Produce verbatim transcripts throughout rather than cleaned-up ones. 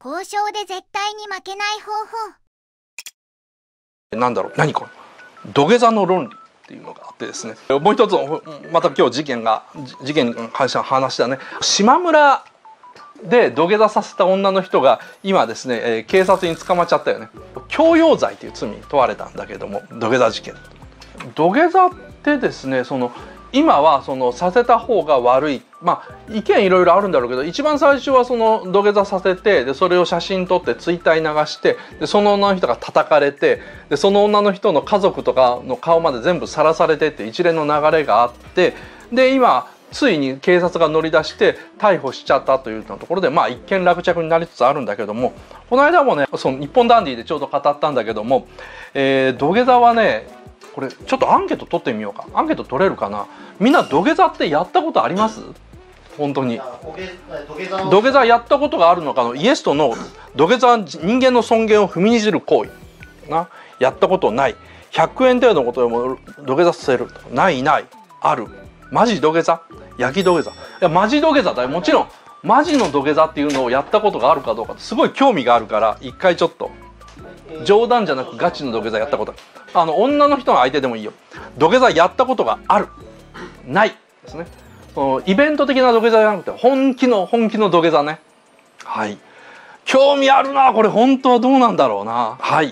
交渉で絶対に負けない方法。 なんだろう、何これ土下座の論理っていうのがあってですね、もう一つまた今日事件が事件に関しての話だね。島村で土下座させた女の人が今ですね、えー、警察に捕まっちゃったよね。強要罪という罪に問われたんだけども、土下座事件。土下座ってですね、その今はそのさせた方が悪い、まあ意見いろいろあるんだろうけど、一番最初はその土下座させて、でそれを写真撮ってツイッターに流して、でその女の人が叩かれて、でその女の人の家族とかの顔まで全部さらされてって一連の流れがあって、で今ついに警察が乗り出して逮捕しちゃったというようなところで、まあ一見落着になりつつあるんだけども、この間もね、その日本ダンディでちょうど語ったんだけども、えー、土下座はね、これちょっとアンケート取ってみようか。アンケート取れるかな。みんな土下座ってやったことあります？本当に土下座やったことがあるのかのイエスとノー。土下座は人間の尊厳を踏みにじる行為な。やったことない。ひゃくえん程度のことでも土下座させる。ないない。ある。マジ土下座？焼き土下座？いやマジ土下座だよ。もちろんマジの土下座っていうのをやったことがあるかどうかってすごい興味があるから、一回ちょっと冗談じゃなくガチの土下座やったことある。あの女の人の相手でもいいよ。土下座やったことがある、ないですね。そのイベント的な土下座じゃなくて本気の本気の土下座ね。はい。興味あるな。これ本当はどうなんだろうな。はい。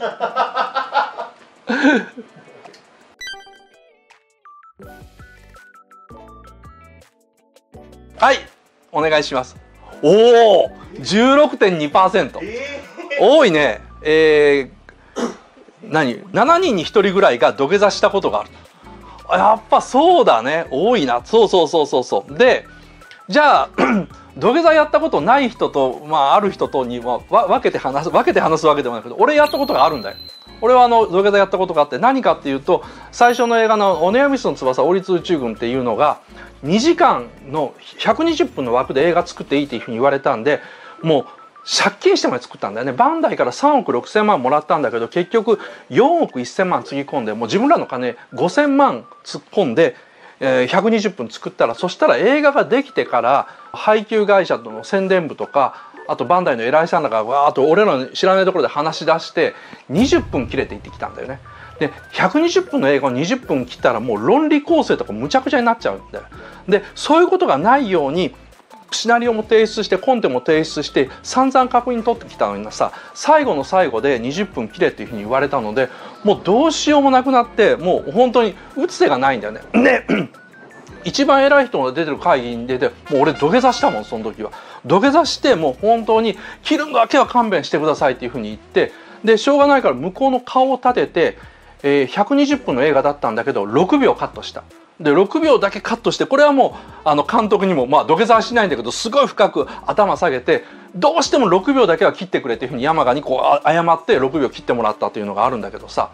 はい、お願いします。おお、じゅうろくてんにパーセント。多いね。えー、何？しちにんにひとりぐらいが土下座したことがある。やっぱそうだね。多いな。そうそうそうそうそう。で、じゃあ土下座やったことない人と、まあ、ある人とには分けて話す分けて話すわけでもないけど、俺やったことがあるんだよ。俺はあの土下座やったことがあって、何かっていうと、最初の映画の「オネアミスの翼王立宇宙軍」っていうのがにじかんのひゃくにじゅっぷんの枠で映画作っていいっていうふうに言われたんで、もう借金してまで作ったんだよね。バンダイからさんおくろくせんまんもらったんだけど、結局よんおくせんまんつぎ込んで、もう自分らの金ごせんまん突っ込んで、えー、ひゃくにじゅっぷん作ったら、そしたら映画ができてから配給会社との宣伝部とか、あとバンダイの偉いさんらがわーっと俺らの知らないところで話し出してにじゅっぷん切れていってきたんだよね。でひゃくにじゅっぷんの映画をにじゅっぷん切ったらもう論理構成とかむちゃくちゃになっちゃうんだよ。でそういうことがないようにシナリオも提出してコンテも提出して散々確認取ってきたのにさ、最後の最後でにじゅっぷん切れっていうふうに言われたので、もうどうしようもなくなって、もう本当に打つ手がないんだよね。で一番偉い人が出てる会議に出て、もう俺土下座したもん。その時は土下座して、もう本当に切るのだけは勘弁してくださいっていうふうに言って、でしょうがないから向こうの顔を立てて、えー、ひゃくにじゅっぷんの映画だったんだけどろくびょうカットした。でろくびょうだけカットして、これはもうあの監督にも、まあ土下座はしないんだけど、すごい深く頭下げて、どうしてもろくびょうだけは切ってくれっていうふうに山賀にこう謝ってろくびょう切ってもらったっていうのがあるんだけどさ、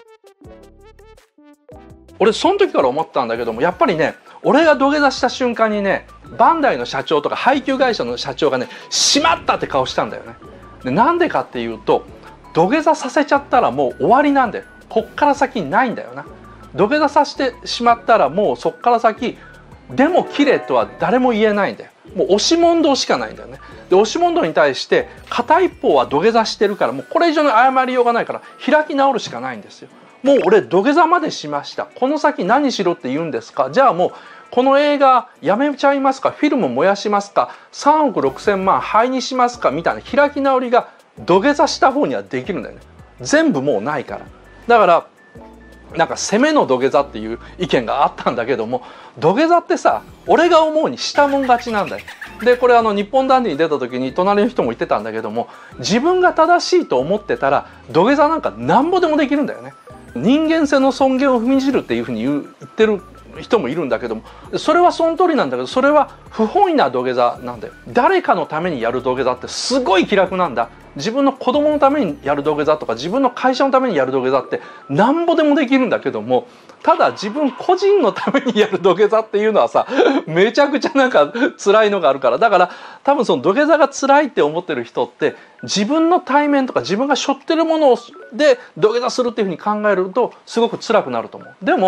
俺その時から思ったんだけども、やっぱりね、俺が土下座した瞬間にね、バンダイの社長とか配給会社の社長がね、しまったって顔したんだよね。でなんでかっていうと、土下座させちゃったらもう終わりなんだよ。こっから先ないんだよな。土下座させてしまったらもうそっから先でも切れとは誰も言えないんだよ。もう押し問答しかないんだよね。で押し問答に対して片一方は土下座してるから、もうこれ以上の謝りようがないから開き直るしかないんですよ。もう俺土下座までしました。この先何しろって言うんですか。じゃあもうこの映画やめちゃいますか、フィルム燃やしますか、さんおくろくせんまん灰にしますかみたいな開き直りが土下座した方にはできるんだよね。全部もうないから。だからなんか攻めの土下座っていう意見があったんだけども、土下座ってさ、俺が思うにしたもん勝ちなんだよ。でこれあの日本ダンディに出た時に隣の人も言ってたんだけども、自分が正しいと思ってたら土下座なんかなんぼでもできるんだよね。人間性の尊厳を踏みにじるっていうふうに言う言ってる人もいるんだけども、それはその通りなんだけど、それは不本意な土下座なんだよ。誰かのためにやる土下座ってすごい気楽なんだ。自分の子供のためにやる土下座とか、自分の会社のためにやる土下座ってなんぼでもできるんだけども、ただ自分個人のためにやる土下座っていうのはさ、めちゃくちゃなんか辛いのがあるから。だから多分その土下座が辛いって思ってる人って、自分の対面とか自分が背負ってるもので土下座するっていうふうに考えるとすごく辛くなると思う。でも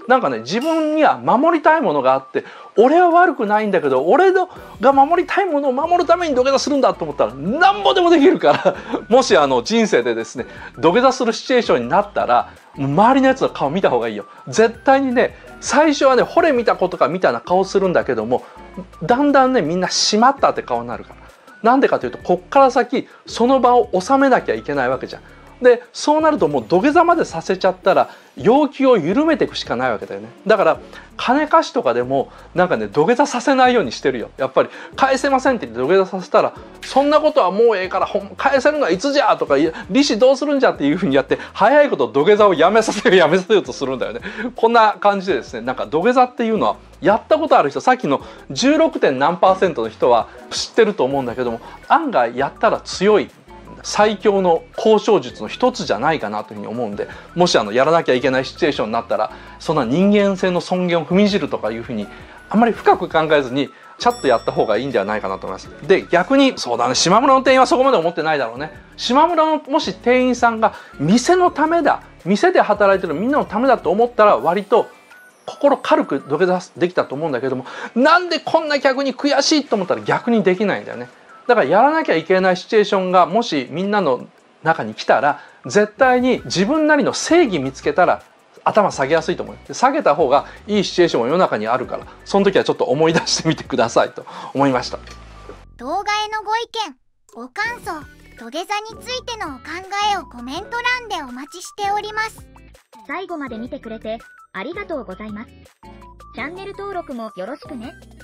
なんかね、自分には守りたいものがあって、俺は悪くないんだけど、俺が守りたいものを守るために土下座するんだと思ったらなんぼでもできるからもしあの人生でですね土下座するシチュエーションになったら、もう周りのやつの顔見た方がいいよ。絶対にね、最初はね、惚れ見たことかみたいな顔するんだけども、だんだんね、みんなしまったって顔になるから。なんでかというと、こっから先その場を収めなきゃいけないわけじゃん。でそうなるともう土下座までさせちゃったら要求を緩めていくしかないわけだよね。だから金貸しとかでもなんかね、土下座させないようにしてるよ。やっぱり返せませんって言って土下座させたら、そんなことはもうええからほん返せるのはいつじゃとか、利子どうするんじゃっていうふうにやって、早いこと土下座をやめさせるやめさせようとするんだよね。こんな感じでですね、なんか土下座っていうのはやったことある人、さっきの じゅうろく. 点何パーセントの人は知ってると思うんだけども、案外やったら強い最強の交渉術の一つじゃないかなというふうに思うんで、もしあのやらなきゃいけないシチュエーションになったら、そんな人間性の尊厳を踏みにじるとかいうふうにあんまり深く考えずにちゃっとやった方がいいんではないかなと思います。で逆にそうだね、島村の店員はそこまで思ってないだろうね。島村のもし店員さんが店のためだ、店で働いてるみんなのためだと思ったら、割と心軽く土下座できたと思うんだけども、なんでこんな客に悔しいと思ったら逆にできないんだよね。だからやらなきゃいけないシチュエーションがもしみんなの中に来たら、絶対に自分なりの正義見つけたら頭下げやすいと思う。で下げた方がいいシチュエーションも世の中にあるから、その時はちょっと思い出してみてくださいと思いました。 動画へのご意見、ご感想、土下座についてのお考えをコメント欄でお待ちしております。 最後まで見てくれてありがとうございます。チャンネル登録もよろしくね。